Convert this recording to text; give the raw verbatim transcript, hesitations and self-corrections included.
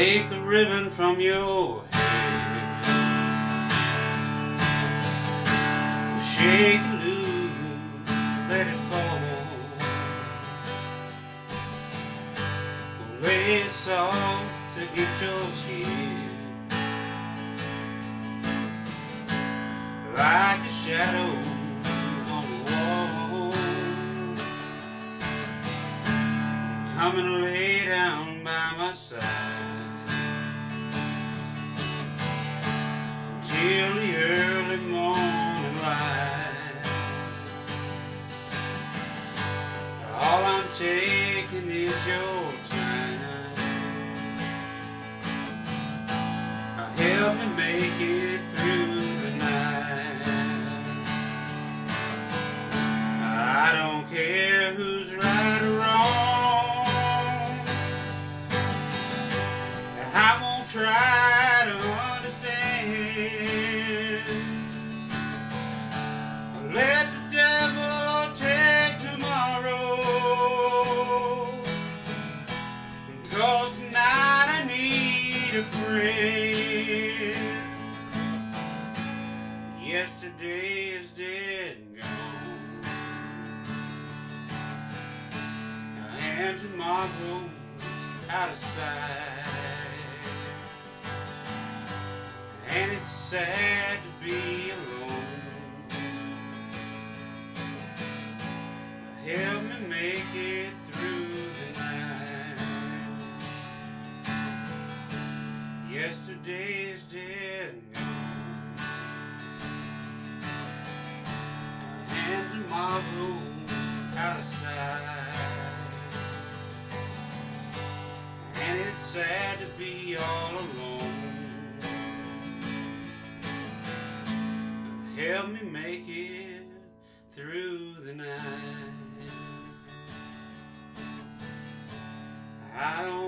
Take the ribbon from your hair, shake it loose, let it fall, lay it soft to get yours here, like a shadow on the wall. Come and lay down by my side till the early morning light. All I'm taking is your time. Help me make it through the night. I don't care who's right or wrong, I won't try to understand. Let the devil take tomorrow, 'cause tonight I need a friend. Yesterday is dead and gone, and tomorrow's out of sight. And it's sad to be alone. Help me make it through the night. Yesterday is dead and gone, and tomorrow's out of sight. And it's sad to be all alone. Help me make it through the night. I don't